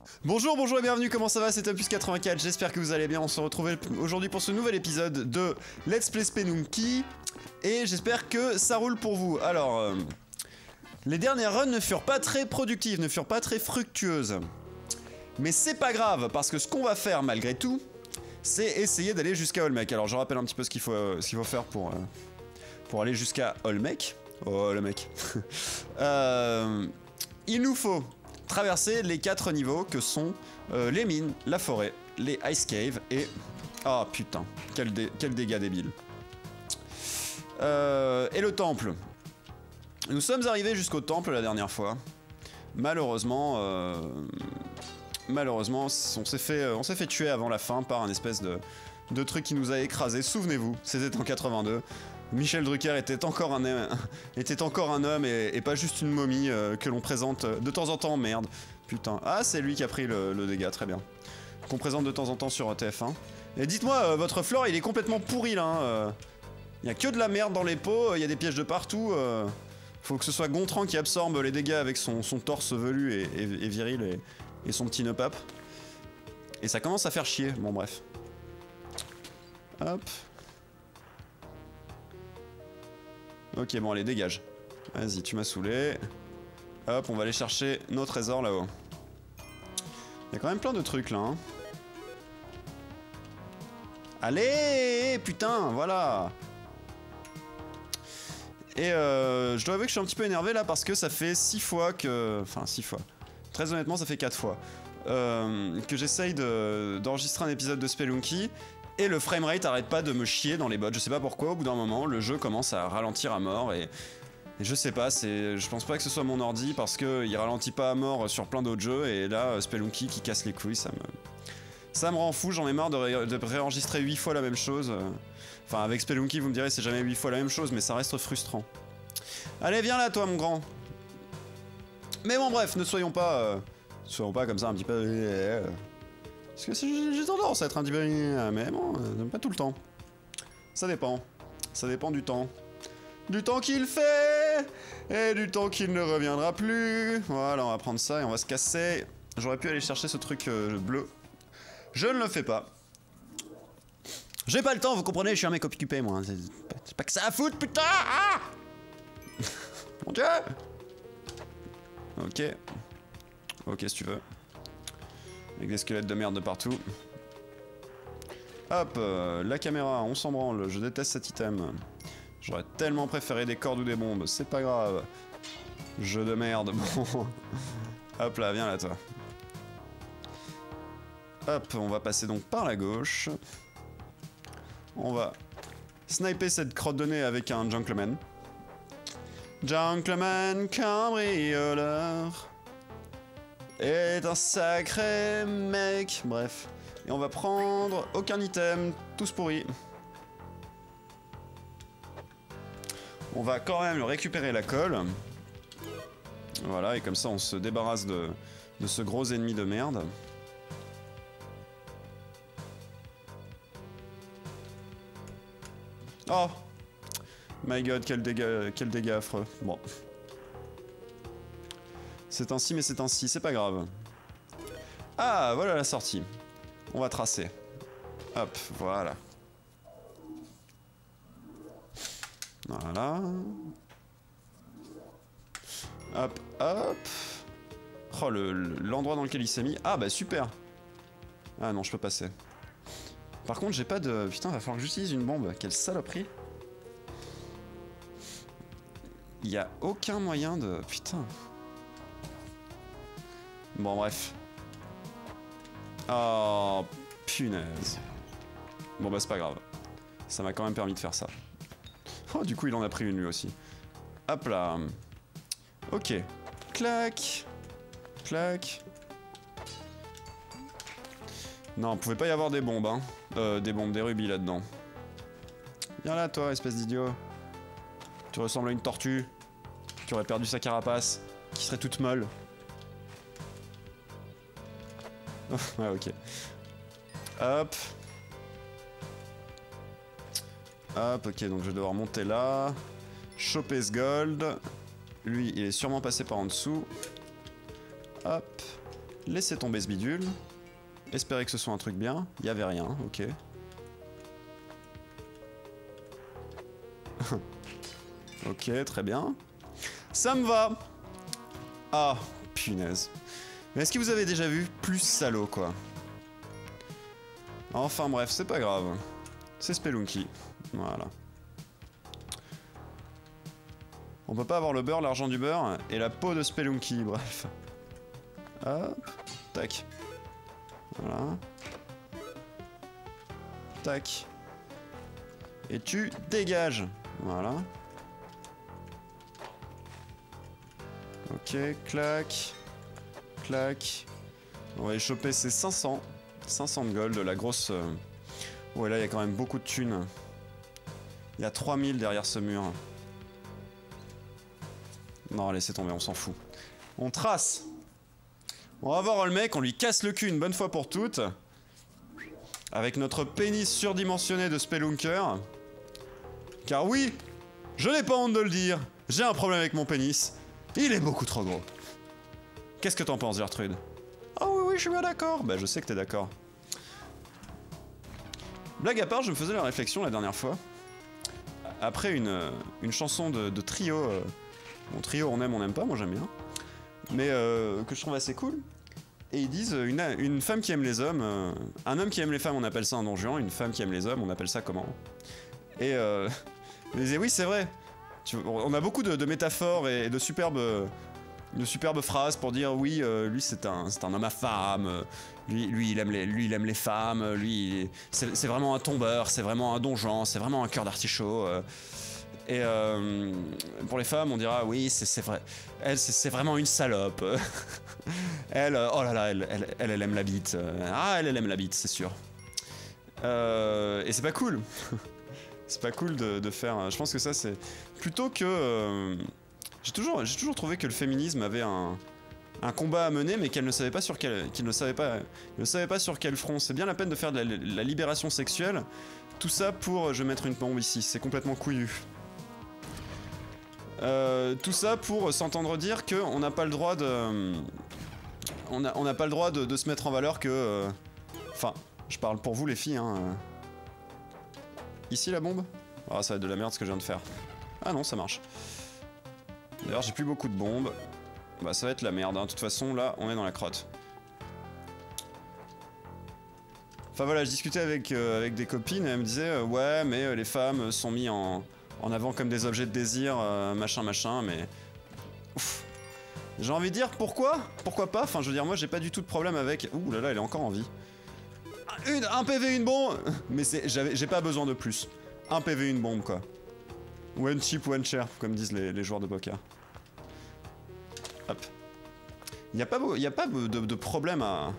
Bonjour, bonjour et bienvenue, comment ça va? C'est Opus84, j'espère que vous allez bien. On se retrouve aujourd'hui pour ce nouvel épisode de Let's Play Spelunky. Et j'espère que ça roule pour vous. Alors, les dernières runs ne furent pas très productives, ne furent pas très fructueuses. Mais c'est pas grave, parce que ce qu'on va faire malgré tout, c'est essayer d'aller jusqu'à Olmec. Alors je rappelle un petit peu ce qu'il faut faire pour aller jusqu'à Olmec. Oh le mec. Il nous faut traverser les 4 niveaux que sont les mines, la forêt, les ice caves et... Ah oh, putain, quel dégât débile. Et le temple. Nous sommes arrivés jusqu'au temple la dernière fois. Malheureusement, on s'est fait tuer avant la fin par un espèce de truc qui nous a écrasés. Souvenez-vous, c'était en 82. Michel Drucker était encore un homme et pas juste une momie que l'on présente de temps en temps. Merde, putain. Ah, c'est lui qui a pris le dégât, très bien. Qu'on présente de temps en temps sur TF1. Et dites-moi, votre floor, il est complètement pourri là. Hein. Y a que de la merde dans les pots, il y a des pièges de partout. Faut que ce soit Gontran qui absorbe les dégâts avec son torse velu et viril et son petit nœud pape. Et ça commence à faire chier, bon bref. Hop. Ok, bon allez, dégage. Vas-y, tu m'as saoulé. Hop, on va aller chercher nos trésors là-haut. Il y a quand même plein de trucs là. Hein. Allez, putain, voilà. Et je dois avouer que je suis un petit peu énervé là parce que ça fait 6 fois que... Enfin, 6 fois. Très honnêtement, ça fait 4 fois. Que j'essaye d'enregistrer un épisode de Spelunky. Et le framerate arrête pas de me chier dans les bots. Je sais pas pourquoi, au bout d'un moment, le jeu commence à ralentir à mort et je sais pas, je pense pas que ce soit mon ordi parce qu'il ralentit pas à mort sur plein d'autres jeux et là, Spelunky qui casse les couilles, ça me rend fou, j'en ai marre de réenregistrer 8 fois la même chose. Enfin, avec Spelunky, vous me direz, c'est jamais 8 fois la même chose, mais ça reste frustrant. Allez, viens là, toi, mon grand. Mais bon, bref, ne soyons pas comme ça un petit peu... Parce que j'ai tendance à être un petit peu... Mais bon, pas tout le temps. Ça dépend. Ça dépend du temps. Du temps qu'il fait et du temps qu'il ne reviendra plus. Voilà, on va prendre ça et on va se casser. J'aurais pu aller chercher ce truc bleu. Je ne le fais pas. J'ai pas le temps, vous comprenez, je suis un mec occupé, moi. C'est pas que ça à foutre, putain. Ah mon dieu. Ok. Ok, si tu veux. Avec des squelettes de merde de partout. Hop, la caméra, on s'en branle, je déteste cet item. J'aurais tellement préféré des cordes ou des bombes, c'est pas grave. Jeu de merde, bon. Hop là, viens là toi. Hop, on va passer donc par la gauche. On va sniper cette crotte de nez avec un gentleman. Gentleman cambrioleur est un sacré mec. Bref. Et on va prendre aucun item, tous pourris. On va quand même récupérer la colle. Voilà, et comme ça on se débarrasse de ce gros ennemi de merde. Oh my god, quel dégât affreux. Bon. C'est ainsi, mais c'est ainsi, c'est pas grave. Ah, voilà la sortie. On va tracer. Hop, voilà. Voilà. Hop, hop. Oh, l'endroit dans lequel il s'est mis. Ah, bah super. Ah non, je peux passer. Par contre, j'ai pas de... Putain, va falloir que j'utilise une bombe. Quelle saloperie. Il y a aucun moyen de... Putain. Bon, bref. Oh, punaise. Bon, bah, c'est pas grave. Ça m'a quand même permis de faire ça. Oh, du coup, il en a pris une, lui aussi. Hop là. Ok. Clac. Clac. Non, il pouvait pas y avoir des bombes, hein. Des rubis là-dedans. Viens là, toi, espèce d'idiot. Tu ressembles à une tortue. Qui aurait perdu sa carapace. Qui serait toute molle. Ouais, ok. Hop. Hop, ok, donc je vais devoir monter là. Choper ce gold. Lui, il est sûrement passé par en dessous. Hop. Laissez tomber ce bidule. Espérez que ce soit un truc bien. Il y avait rien, ok. Ok, très bien. Ça me va. Ah, punaise. Mais est-ce que vous avez déjà vu plus salaud, quoi? Enfin bref, c'est pas grave. C'est Spelunky. Voilà. On peut pas avoir le beurre, l'argent du beurre et la peau de Spelunky, bref. Hop, tac. Voilà. Tac. Et tu dégages. Voilà. Ok, clac. Clac. On va aller choper ces 500. 500 de gold, la grosse... Ouais, là, il y a quand même beaucoup de thunes. Il y a 3000 derrière ce mur. Non, laissez tomber, on s'en fout. On trace. On va voir le mec, on lui casse le cul une bonne fois pour toutes. Avec notre pénis surdimensionné de Spelunker. Car oui, je n'ai pas honte de le dire, j'ai un problème avec mon pénis. Il est beaucoup trop gros. Qu'est-ce que t'en penses, Gertrude? Ah oui, oui, je suis bien d'accord. Bah, je sais que t'es d'accord. Blague à part, je me faisais la réflexion la dernière fois. Après une chanson de trio. Bon, trio, on n'aime pas, moi j'aime bien. Mais que je trouve assez cool. Et ils disent une femme qui aime les hommes, un homme qui aime les femmes, on appelle ça un Don Juan, une femme qui aime les hommes, on appelle ça comment? Et ils disaient oui, c'est vrai. On a beaucoup de métaphores et de superbes phrases pour dire oui, lui c'est un homme à femme, lui il aime les femmes, lui c'est vraiment un tombeur, c'est vraiment un donjon, c'est vraiment un cœur d'artichaut. Et pour les femmes, on dira oui, c'est vrai. Elle, c'est vraiment une salope. Elle, oh là là, elle aime la bite. Ah, elle aime la bite, c'est sûr. Et c'est pas cool. C'est pas cool de faire. Je pense que ça, c'est plutôt que. J'ai toujours trouvé que le féminisme avait un combat à mener, mais qu'il ne savait pas sur quel front. C'est bien la peine de faire de la libération sexuelle. Tout ça pour. Je vais mettre une bombe ici. C'est complètement couillu. Tout ça pour s'entendre dire qu'on n'a pas le droit de... On n'a pas le droit de se mettre en valeur que... Enfin, je parle pour vous les filles, hein. Ici la bombe? Ah, ça va être de la merde ce que je viens de faire. Ah non, ça marche. D'ailleurs, j'ai plus beaucoup de bombes. Bah, ça va être la merde, hein. De toute façon, là, on est dans la crotte. Enfin voilà, je discutais avec des copines et elles me disaient ouais, mais les femmes sont mises en avant comme des objets de désir, machin, mais... Ouf. J'ai envie de dire, pourquoi? Pourquoi pas? Enfin, je veux dire, moi, j'ai pas du tout de problème avec... Ouh là là, elle est encore en vie. Un PV, une bombe. Mais j'ai pas besoin de plus. Un PV, une bombe, quoi. One chip, one chair, comme disent les joueurs de poker. Hop. Y a pas de problème à...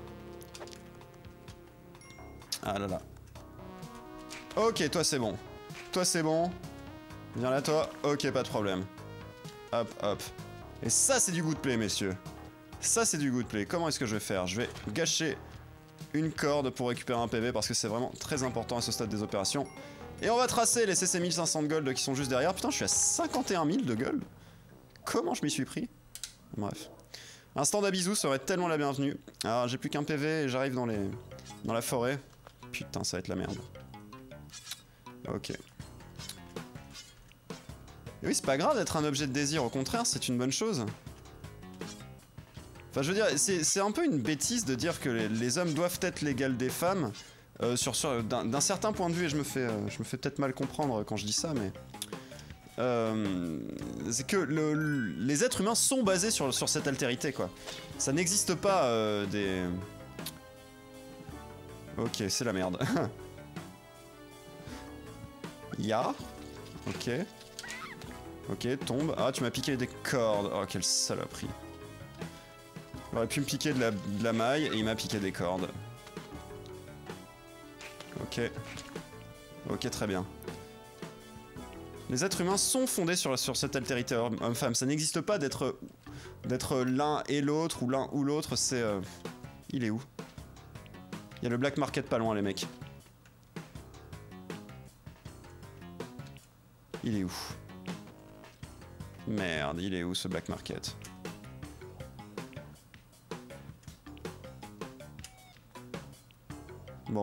Ah là là. Ok, toi, c'est bon. Toi, c'est bon. Viens là, toi. Ok, pas de problème. Hop, hop. Et ça, c'est du good play, messieurs. Ça, c'est du good play. Comment est-ce que je vais faire? Je vais gâcher une corde pour récupérer un PV parce que c'est vraiment très important à ce stade des opérations. Et on va tracer les CC 1500 de gold qui sont juste derrière. Putain, je suis à 51 000 de gold. Comment je m'y suis pris? Bref. Un stand à bisous serait tellement la bienvenue. Alors, j'ai plus qu'un PV et j'arrive dans la forêt. Putain, ça va être la merde. Ok. Et oui, c'est pas grave d'être un objet de désir, au contraire, c'est une bonne chose. Enfin, je veux dire, c'est un peu une bêtise de dire que les hommes doivent être l'égal des femmes, d'un certain point de vue, et je me fais peut-être mal comprendre quand je dis ça, mais... c'est que les êtres humains sont basés sur cette altérité, quoi. Ça n'existe pas des... Ok, c'est la merde. Ya. Ok. Ok, tombe. Ah, tu m'as piqué des cordes. Oh, quelle saloperie. Il aurait pu me piquer de la maille et il m'a piqué des cordes. Ok. Ok, très bien. Les êtres humains sont fondés sur cette altérité homme-femme. Ça n'existe pas d'être l'un et l'autre ou l'un ou l'autre. C'est... Il est où? Il y a le black market pas loin, les mecs. Il est où? Merde, il est où ce black market? Bon.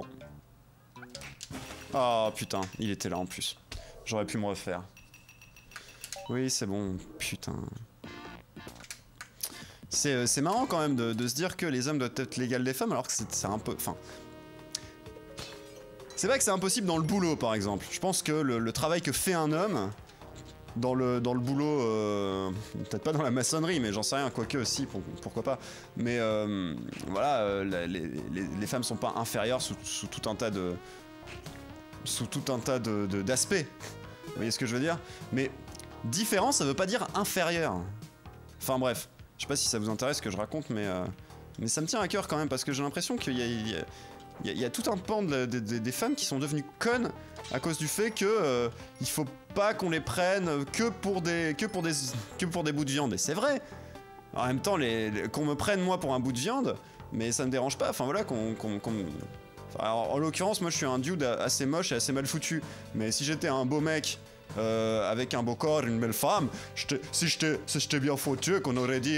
Oh putain, il était là en plus. J'aurais pu me refaire. Oui, c'est bon, putain. C'est marrant quand même de se dire que les hommes doivent être l'égal des femmes alors que c'est un peu... Enfin... C'est vrai que c'est impossible dans le boulot par exemple. Je pense que le travail que fait un homme... Dans le boulot, peut-être pas dans la maçonnerie, mais j'en sais rien, quoique aussi, pourquoi pas. Mais voilà, les femmes sont pas inférieures sous tout un tas de... Sous tout un tas d'aspects. Vous voyez ce que je veux dire? Mais différent, ça veut pas dire inférieur. Enfin bref, je sais pas si ça vous intéresse ce que je raconte, mais ça me tient à cœur quand même, parce que j'ai l'impression qu'il y a tout un pan des femmes qui sont devenues connes à cause du fait que il faut pas qu'on les prenne que pour des bouts de viande. Et c'est vrai. En même temps, qu'on me prenne moi pour un bout de viande, mais ça me dérange pas. Enfin voilà, alors, en l'occurrence, moi je suis un dude assez moche et assez mal foutu. Mais si j'étais un beau mec avec un beau corps, une belle femme, si j'étais bien foutu, qu'on aurait dit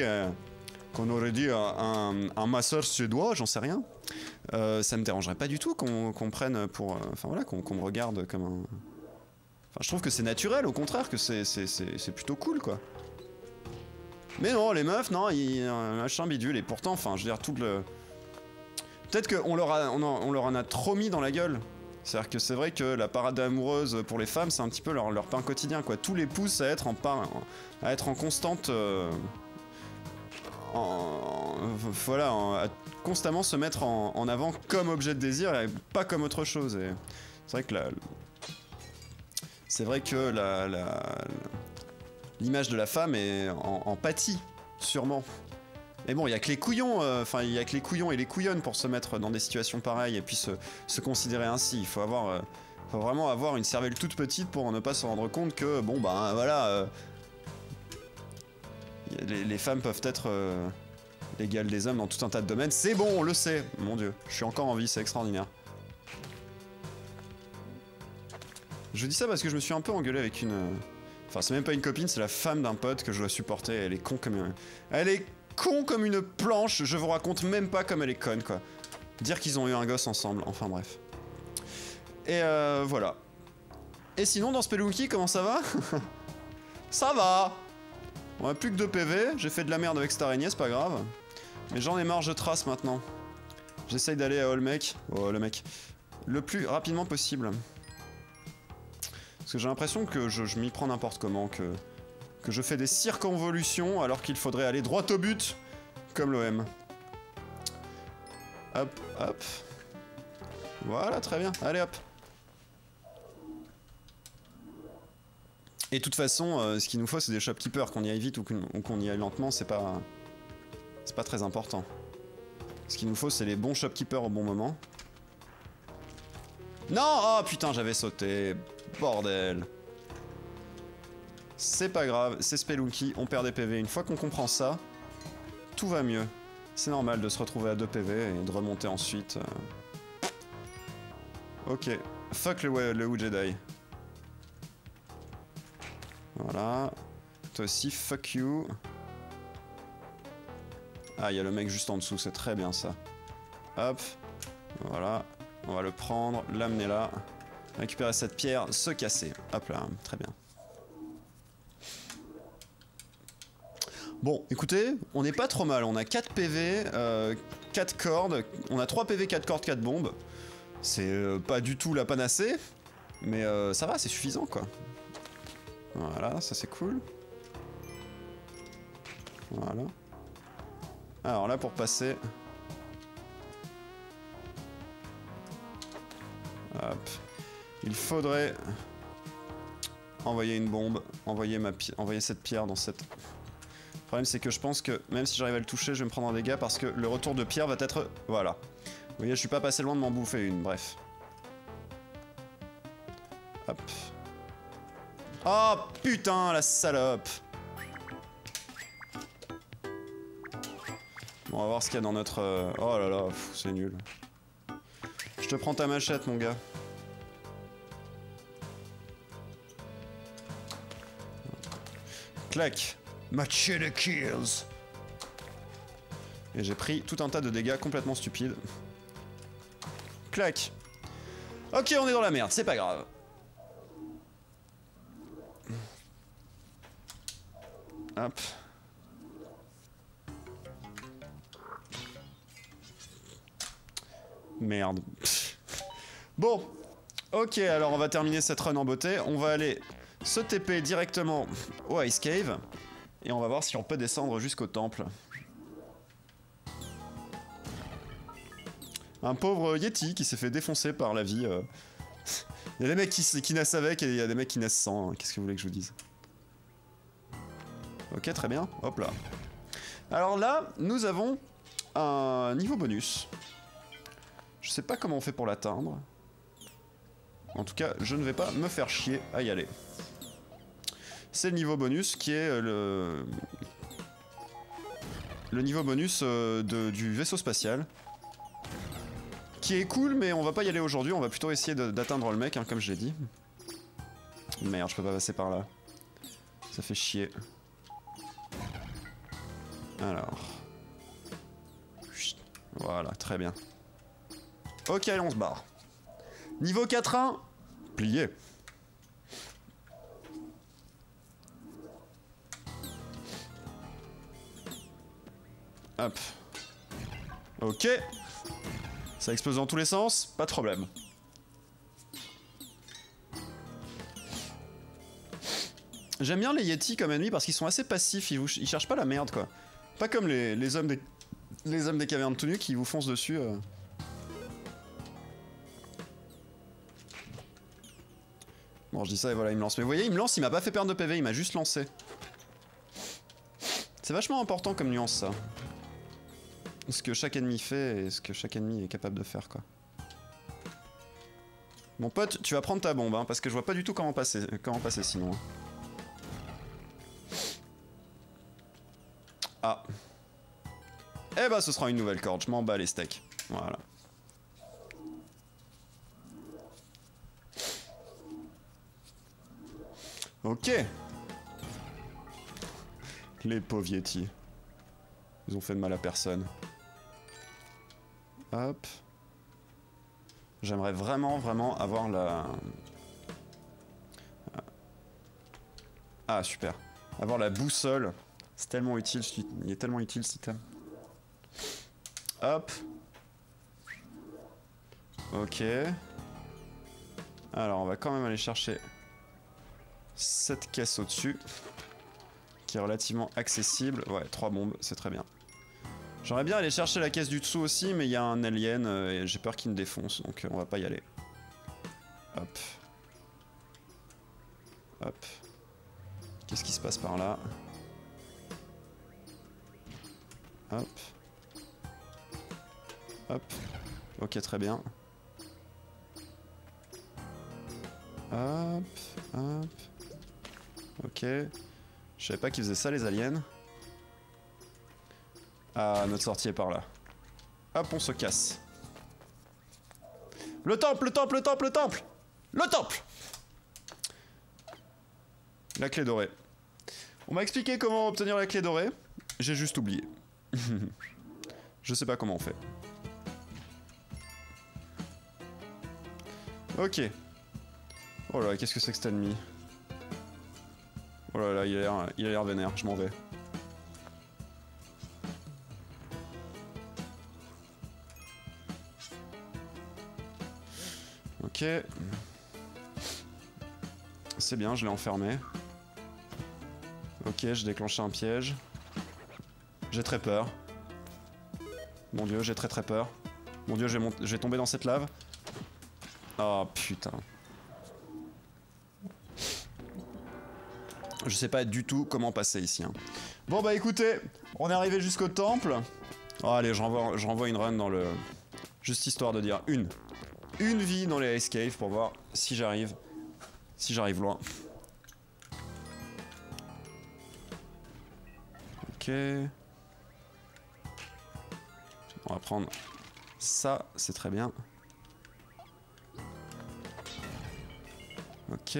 un masseur suédois, j'en sais rien. Ça me dérangerait pas du tout qu'on prenne pour... Enfin voilà, qu'on me regarde comme un... Enfin, je trouve que c'est naturel, au contraire, que c'est plutôt cool, quoi. Mais non, les meufs, non, machin bidule, et pourtant, enfin, je veux dire, tout le... Peut-être qu'on leur en a trop mis dans la gueule. C'est-à-dire que c'est vrai que la parade amoureuse pour les femmes, c'est un petit peu leur pain quotidien, quoi. Tout les pousse à être en constante... voilà, à constamment se mettre en avant comme objet de désir et pas comme autre chose. Et c'est vrai que l'image de la femme est en pâtit, sûrement. Mais bon, il y a que les couillons, il y a que les couillons et les couillonnes pour se mettre dans des situations pareilles et puis se considérer ainsi. Il faut vraiment avoir une cervelle toute petite pour ne pas se rendre compte que, bon, ben voilà, les femmes peuvent être l'égale des hommes dans tout un tas de domaines. C'est bon, on le sait. Mon Dieu, je suis encore en vie, c'est extraordinaire. Je dis ça parce que je me suis un peu engueulé avec une... Enfin, c'est même pas une copine, c'est la femme d'un pote que je dois supporter. Elle est con comme... Elle est con comme une planche, je vous raconte même pas comme elle est conne, quoi. Dire qu'ils ont eu un gosse ensemble, enfin bref. Et voilà. Et sinon, dans Spelunky, comment ça va? Ça va. On a plus que 2 PV, j'ai fait de la merde avec cette araignée, c'est pas grave. Mais j'en ai marre, je trace maintenant. J'essaye d'aller à Olmec, le plus rapidement possible. Parce que j'ai l'impression que je m'y prends n'importe comment, que je fais des circonvolutions alors qu'il faudrait aller droit au but, comme l'OM. Hop, hop. Voilà, très bien, allez hop. Et de toute façon, ce qu'il nous faut, c'est des shopkeepers. Qu'on y aille vite ou qu'on y aille lentement, c'est pas très important. Ce qu'il nous faut, c'est les bons shopkeepers au bon moment. Non! Oh putain, j'avais sauté. Bordel. C'est pas grave, c'est Spelunky, on perd des PV. Une fois qu'on comprend ça, tout va mieux. C'est normal de se retrouver à 2 PV et de remonter ensuite. Ok, fuck le Wu Jedi. Voilà. Toi aussi, fuck you. Ah, il y a le mec juste en dessous, c'est très bien ça. Hop. Voilà. On va le prendre, l'amener là. Récupérer cette pierre, se casser. Hop là, très bien. Bon, écoutez, on n'est pas trop mal. On a 4 PV, 4 cordes. On a 3 PV, 4 cordes, 4 bombes. C'est pas du tout la panacée. Mais ça va, c'est suffisant quoi. Voilà, ça c'est cool. Voilà. Alors là, pour passer... Hop. Il faudrait envoyer une bombe, envoyer cette pierre dans cette... Le problème c'est que je pense que même si j'arrive à le toucher, je vais me prendre un dégât parce que le retour de pierre va être... Voilà. Vous voyez, je suis pas passé loin de m'en bouffer une, bref. Hop. Oh putain, la salope! Bon, on va voir ce qu'il y a dans notre... Oh là là, c'est nul. Je te prends ta machette, mon gars. Clac. Machete kills. Et j'ai pris tout un tas de dégâts complètement stupides. Clac. Ok, on est dans la merde, c'est pas grave. Hop. Merde. Bon. Ok, alors on va terminer cette run en beauté. On va aller se TP directement au Ice Cave. Et on va voir si on peut descendre jusqu'au temple. Un pauvre Yeti qui s'est fait défoncer par la vie. Il y a des mecs qui naissent avec et il y a des mecs qui naissent sans. Qu'est-ce que vous voulez que je vous dise? Ok, très bien. Hop là. Alors là, nous avons un niveau bonus. Je sais pas comment on fait pour l'atteindre. En tout cas, je ne vais pas me faire chier à y aller. C'est le niveau bonus qui est le niveau bonus du vaisseau spatial. Qui est cool, mais on va pas y aller aujourd'hui, on va plutôt essayer d'atteindre le mec, hein, comme je l'ai dit. Merde, je peux pas passer par là. Ça fait chier. Alors. Voilà, très bien. Ok, allez, on se barre. Niveau 4-1, plié. Hop. Ok. Ça explose dans tous les sens, pas de problème. J'aime bien les Yeti comme ennemis parce qu'ils sont assez passifs, ils cherchent pas la merde quoi. Pas comme les hommes des cavernes tout nus qui vous foncent dessus. Bon, je dis ça et voilà, il me lance. Mais vous voyez, il me lance, il m'a pas fait perdre de PV, il m'a juste lancé. C'est vachement important comme nuance ça. Ce que chaque ennemi fait et ce que chaque ennemi est capable de faire quoi. Mon pote, tu vas prendre ta bombe hein, parce que je vois pas du tout comment passer sinon. Ah. Eh bah ce sera une nouvelle corde, je m'en bats les steaks. Voilà. Ok. Les pauvres Yeti. Ils ont fait de mal à personne. Hop. J'aimerais vraiment avoir la... Ah, super. Avoir la boussole. C'est tellement utile, il est tellement utile cet item. Hop. Ok. Alors, on va quand même aller chercher cette caisse au-dessus. Qui est relativement accessible. Ouais, 3 bombes, c'est très bien. J'aimerais bien aller chercher la caisse du dessous aussi, mais il y a un alien et j'ai peur qu'il me défonce, donc on va pas y aller. Hop. Hop. Qu'est-ce qui se passe par là? Hop. Hop. Ok, très bien. Hop. Hop. Ok. Je savais pas qu'ils faisaient ça les aliens. Ah, notre sortie est par là. Hop, on se casse. Le temple, le temple, le temple, le temple! Le temple! La clé dorée. On m'a expliqué comment obtenir la clé dorée. J'ai juste oublié. Je sais pas comment on fait. Ok. Oh là, qu'est-ce que c'est que cet ennemi? Oh là là, il a l'air vénère, je m'en vais. Ok. C'est bien, je l'ai enfermé. Ok, j'ai déclenché un piège. J'ai très peur. Mon dieu, j'ai très peur. Mon dieu, je vais tomber dans cette lave. Oh putain. Je sais pas du tout comment passer ici. Hein. Bon bah écoutez, on est arrivé jusqu'au temple. Oh, allez, je renvoie une run dans le... Juste histoire de dire une vie dans les Ice Cave pour voir si j'arrive loin. Ok. On va prendre ça, c'est très bien. Ok.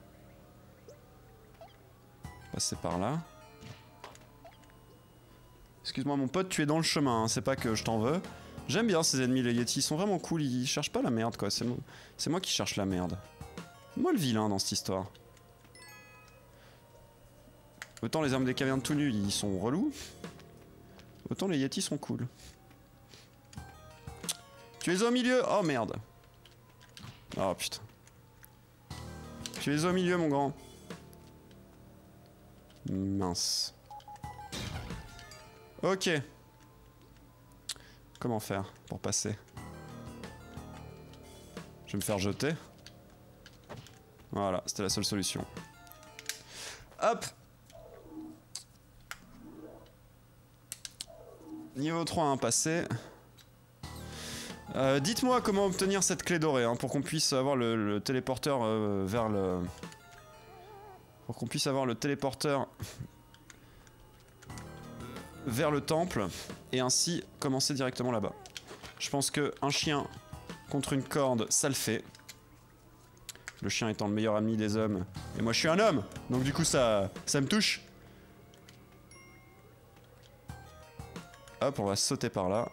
Passer par là. Excuse-moi mon pote, tu es dans le chemin, hein. C'est pas que je t'en veux. J'aime bien ces ennemis, les Yeti, ils sont vraiment cool, ils cherchent pas la merde quoi, c'est moi qui cherche la merde. Moi le vilain dans cette histoire. Autant les armes des cavernes tout nus, ils sont relous. Autant les Yetis sont cool. Tu es au milieu. Oh merde. Oh putain. Tu es au milieu mon grand. Mince. Ok. Comment faire pour passer? Je vais me faire jeter. Voilà, c'était la seule solution. Hop. Niveau 3 hein, passé. Dites-moi comment obtenir cette clé dorée hein, pour qu'on puisse avoir le téléporteur vers le... Pour qu'on puisse avoir le téléporteur vers le temple et ainsi commencer directement là-bas. Je pense que un chien contre une corde, ça le fait. Le chien étant le meilleur ami des hommes. Et moi je suis un homme, donc du coup ça me touche. Hop, on va sauter par là.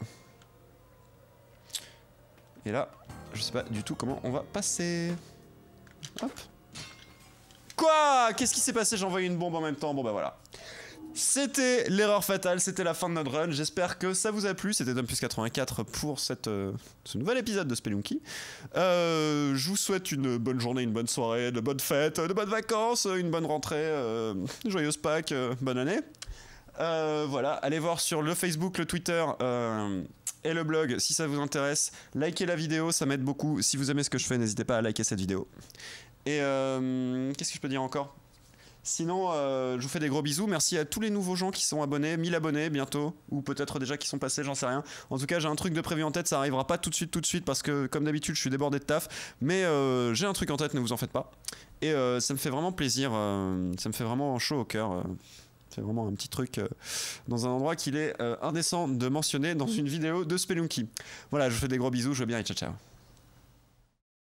Et là, je sais pas du tout comment on va passer. Hop. Quoi? Qu'est-ce qui s'est passé? J'ai envoyé une bombe en même temps. Bon bah voilà. C'était l'erreur fatale, c'était la fin de notre run. J'espère que ça vous a plu. C'était Dumpus84 pour ce nouvel épisode de Spelunky. Je vous souhaite une bonne journée, une bonne soirée, de bonnes fêtes, de bonnes vacances, une bonne rentrée, joyeuse Pâques, bonne année. Voilà, allez voir sur le Facebook, le Twitter et le blog si ça vous intéresse. Likez la vidéo, ça m'aide beaucoup. Si vous aimez ce que je fais, n'hésitez pas à liker cette vidéo. Et qu'est-ce que je peux dire encore? Sinon, je vous fais des gros bisous. Merci à tous les nouveaux gens qui sont abonnés. 1000 abonnés bientôt. Ou peut-être déjà qui sont passés, j'en sais rien. En tout cas, j'ai un truc de prévu en tête. Ça arrivera pas tout de suite. Parce que, comme d'habitude, je suis débordé de taf. Mais j'ai un truc en tête, ne vous en faites pas. Et ça me fait vraiment plaisir. Ça me fait vraiment chaud au cœur. C'est vraiment un petit truc dans un endroit qu'il est indécent de mentionner dans une vidéo de Spelunky. Voilà, je vous fais des gros bisous. Je veux bien et ciao ciao.